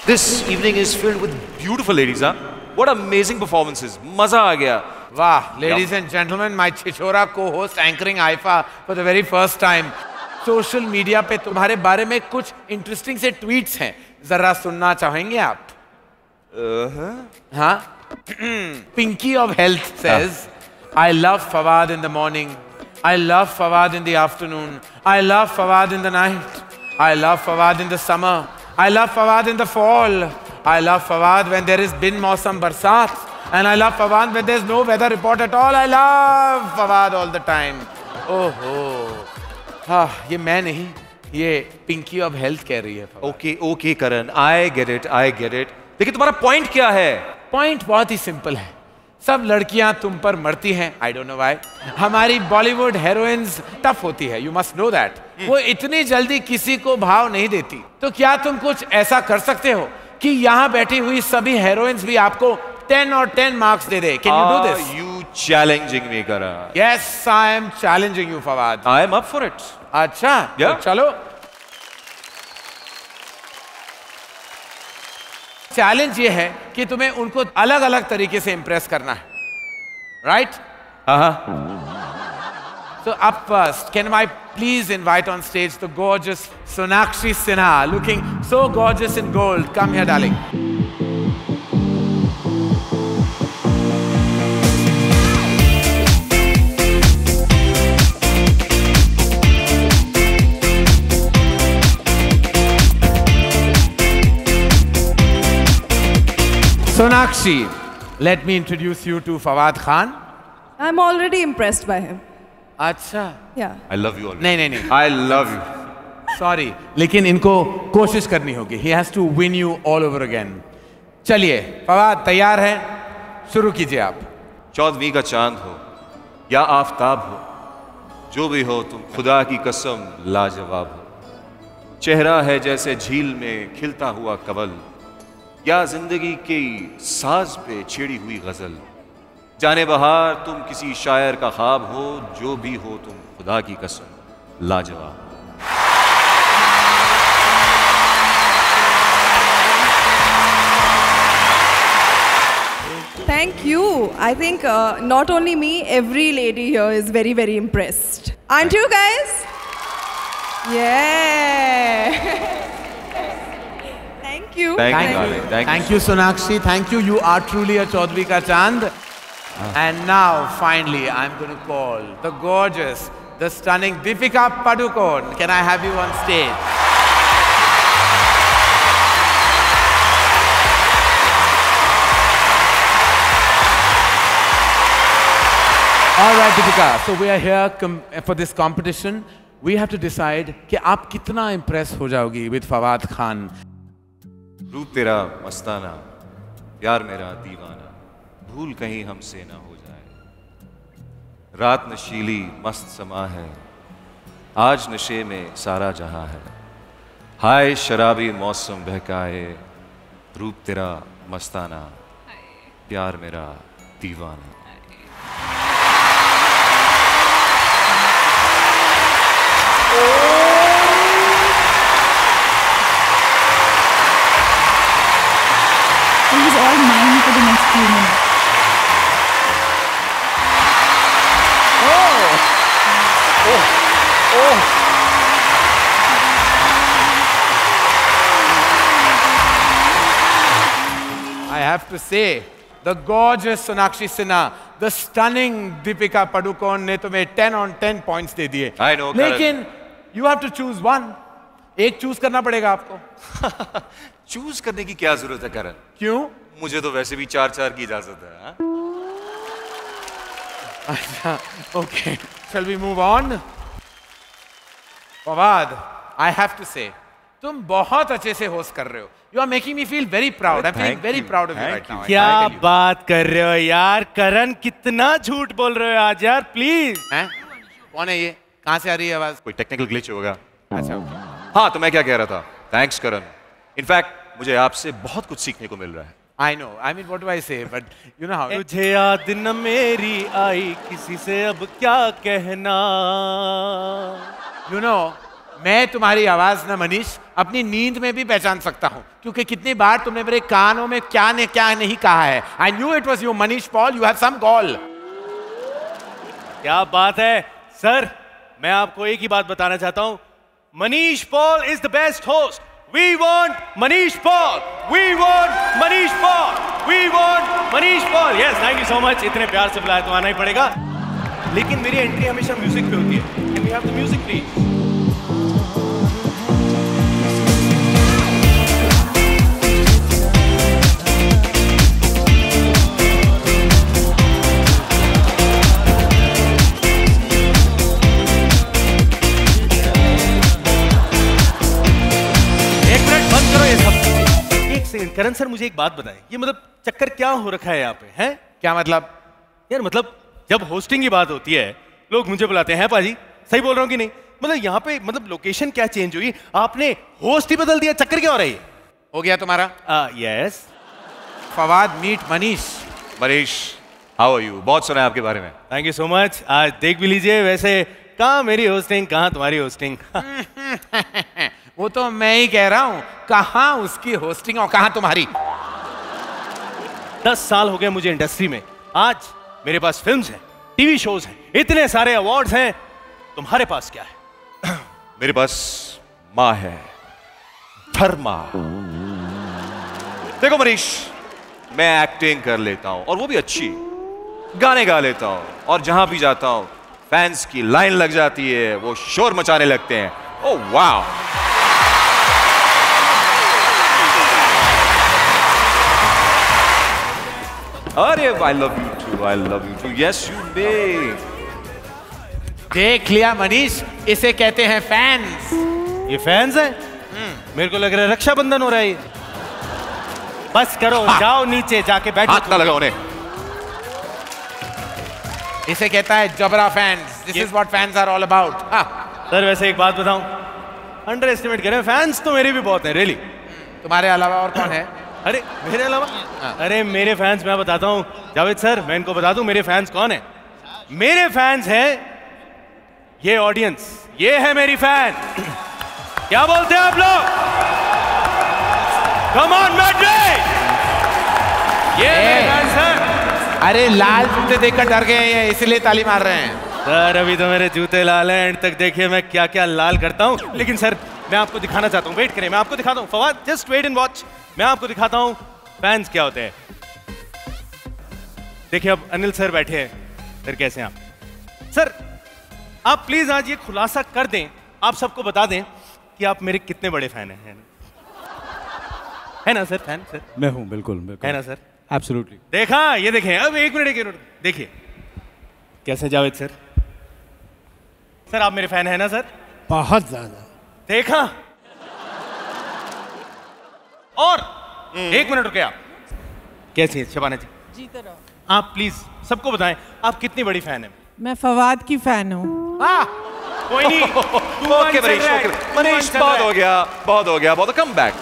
This evening is filled with beautiful ladies, huh? What amazing performances. Maza aa gaya. Wow, ladies and gentlemen, my Chichora co-host anchoring Haifa for the very first time. Social media पे तुम्हारे बारे में कुछ interesting से tweets हैं, जरा सुनना चाहेंगे आप? हाँ? Pinky of Health says, I love Fawad in the morning. I love Fawad in the afternoon. I love Fawad in the night. I love Fawad in the summer. I love Fawad in the fall. I love Fawad when there is bin mausam barsat. And I love Fawad when there's no weather report at all. I love Fawad all the time. Oh ho. हाँ, ये मैं नहीं, ये Pinky of health कह रही है। Okay okay Karan, I get it, I get it. लेकिन तुम्हारा पॉइंट क्या है? पॉइंट बहुत ही सिंपल है। सब लड़कियां तुम पर मरती हैं, आई डोंट नो व्हाई। हमारी बॉलीवुड हीरोइंस टफ होती है, यू मस्ट नो दैट। वो इतनी जल्दी किसी को भाव नहीं देती। तो क्या तुम कुछ ऐसा कर सकते हो कि यहाँ बैठी हुई सभी हीरोइंस भी आपको 10 और 10 मार्क्स दे दे? Can you do this? You challenging me, Karan? Yes, I am challenging you, Fawad. I am up for it. अच्छा, Yeah. तो चलो। चैलेंज ये है कि तुम्हें उनको अलग-अलग तरीके से इंप्रेस करना है, right? So up first, can I please invite on stage the gorgeous Sonakshi Sinha, looking so gorgeous in gold. Come here, darling. Sonakshi, let me introduce you to Fawad Khan. I'm already impressed by him. अच्छा। Yeah. I love you already. नहीं। I love you. Sorry, लेकिन इनको कोशिश करनी होगी. He has to win you all over again. चलिए, फवाद तैयार हैं? शुरू कीजिए आप। 14वीं का चांद हो या आफताब हो, जो भी हो तुम खुदा की कसम लाजवाब हो। चेहरा है जैसे झील में खिलता हुआ कमल, या जिंदगी की साज पे छेड़ी हुई गजल। जाने बहार तुम किसी शायर का ख्वाब हो, जो भी हो तुम खुदा की कसम लाजवाब। Thank you. I think not only me, every lady here is very, very impressed. Aren't you guys? Yeah. Thank you. Thank you, Sonakshi. Thank you. You are truly a Chaudhary ka Chand. And now, finally, I'm going to call the gorgeous, the stunning Deepika Padukone. Can I have you on stage? All right, Deepika. So we are here for this competition. We have to decide कि आप कितना impress हो जाओगी with Fawad Khan. रूप तेरा मस्ताना, प्यार मेरा दीवाना, भूल कहीं हमसे ना हो जाए। रात नशीली मस्त समा है, आज नशे में सारा जहां है। हाय शराबी मौसम बहकाए, रूप तेरा मस्ताना, प्यार मेरा दीवाना। It is all mine for the next few minutes. I have to say, the gorgeous Sonakshi Sinha, the stunning Deepika Padukone ने तुम्हें 10 on 10 points दे दिए। I know, लेकिन you have to choose one. एक चूज करना पड़ेगा आपको। Choose करने की क्या जरूरत है करण? क्यों? मुझे तो वैसे भी 4-4 की इजाजत है। हाँ? अच्छा, okay. Shall we move on? Fawad, I have to say, तुम बहुत अच्छे से होस्ट कर रहे हो। You are making me feel very proud. I'm feeling very proud of you right now. क्या बात कर रहे हो यार? करण कितना झूठ बोल रहे हो आज यार, प्लीज। हैं? कौन है ये? कहाँ से आ रही है आवाज? कोई टेक्निकल ग्लिच होगा। अच्छा। हाँ, तो मैं क्या कह रहा था? थैंक्स करण। इनफैक्ट मुझे आपसे बहुत कुछ सीखने को मिल रहा है। I know. I mean, what do I say? But you know how. तुझे याद न मेरी आई, किसी से अब क्या कहना। You know, मैं तुम्हारी आवाज ना मनीष अपनी नींद में भी पहचान सकता हूं, क्योंकि कितनी बार तुमने मेरे कानों में क्या नहीं कहा है। I knew it was you Manish Paul, you have some gall. क्या बात है सर, मैं आपको एक ही बात बताना चाहता हूं, Manish Paul is the best host. We want Manish Paul, we want Manish Paul, we want Manish Paul. Yes, thank you so much. इतने प्यार से बुलाया तो आना ही पड़ेगा, लेकिन मेरी एंट्री हमेशा म्यूजिक पे होती है। Can we have the music please? Karan sir, मुझे एक बात बताएं, ये मतलब चक्कर क्या हो रखा है यहाँ पे, हैं? क्या मतलब? यार मतलब जब होस्टिंग की बात होती है लोग मुझे बुलाते हैं पाजी, सही बोल रहा हूँ कि नहीं? मतलब यहाँ पे मतलब लोकेशन क्या चेंज हुई, आपने होस्ट ही बदल दिया, चक्कर क्या हो रही है? हो गया तुम्हारा? Yes. Fawad meet Manish. Manish, how are you? बहुत सुना है आपके बारे में। Thank you so much. आज देख भी लीजिए, वैसे कहाँ मेरी होस्टिंग, कहाँ तुम्हारी होस्टिंग। वो तो मैं ही कह रहा हूं, कहां उसकी होस्टिंग और कहां तुम्हारी। 10 साल हो गए मुझे इंडस्ट्री में, आज मेरे पास फिल्म्स हैं, टीवी शोज हैं, इतने सारे अवार्ड्स हैं, तुम्हारे पास क्या है? मेरे पास माँ है, धर्मा। देखो मनीष, मैं एक्टिंग कर लेता हूं और वो भी अच्छी, गाने गा लेता हूं, और जहां भी जाता हूं फैंस की लाइन लग जाती है, वो शोर मचाने लगते हैं। ओह वाह! अरे I love you too, I love you too. Yes, you may. देख लिया मनीष, इसे कहते हैं फैंस। ये फैंस है? मेरे को लग रहा है रक्षाबंधन हो रहा है। बस करो, जाओ नीचे जाके बैठो। हाथ ना लगाओ उन्हें। इसे कहता है जबरा fans. This is what fans are all about. Sir वैसे एक बात बताऊं, अंडर एस्टिमेट करें, फैंस तो मेरे भी बहुत हैं, रियली। तुम्हारे अलावा और कौन है? अरे मेरे अलावा? अरे मेरे फैंस मैं बताता हूँ जावेद सर, मैं इनको बता दूं मेरे फैंस कौन है। मेरे फैंस हैं ये ऑडियंस, ये है मेरी फैन। क्या बोलते हैं आप लोग? कम ऑन मैड्रिड, ये मेरे फैंस हैं। अरे लाल जूते देखकर डर गए हैं, इसलिए ताली मार रहे हैं। सर अभी तो मेरे जूते लाल हैं, एंड तक देखिए मैं क्या क्या लाल करता हूँ। लेकिन सर मैं आपको दिखाना चाहता हूँ, वेट करें, मैं आपको दिखाता हूँ। Fawad just wait and watch, मैं आपको दिखाता हूँ फैंस क्या होते हैं। देखिए अब अनिल सर बैठे हैं, सर कैसे हैं आप? सर आप प्लीज आज ये खुलासा कर दें, आप सबको बता दें कि आप मेरे कितने बड़े फैन हैं। है ना सर? फैन सर मैं हूं, बिल्कुल है ना सर? एब्सोल्युटली। देखा, ये देखें, अब एक मिनट देखिए कैसे जावेद सर, सर आप मेरे फैन है ना सर? बहुत ज्यादा। देखा? और एक मिनट रुके आप, कैसी है शबाना जी? जी तरह। आप प्लीज सबको बताएं आप कितनी बड़ी फैन है। मैं फवाद की फैन हूँ। कोई नहीं। ओके मनीष, ओके मनीष, बहुत हो गया, बहुत हो गया, बहुत। Come back.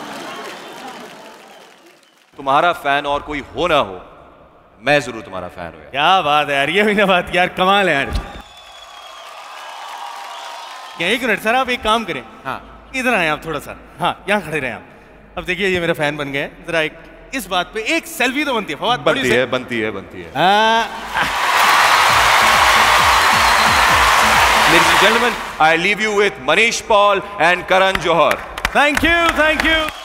तुम्हारा फैन और कोई हो ना हो, मैं जरूर तुम्हारा फैन हूं। क्या बात है यार, ये भी ना बात यार, कमाल है यार। क्या एक मिनट सर, आप एक काम करें, हाँ इधर आए आप थोड़ा सा, हाँ यहाँ खड़े रहे आप। अब देखिए ये मेरा फैन बन गए, जरा एक इस बात पे एक सेल्फी तो बनती है फवाद। बनती है, बनती है, बनती है। Ladies and gentlemen, I leave you with Manish Paul and Karan Johar. Thank you, thank you.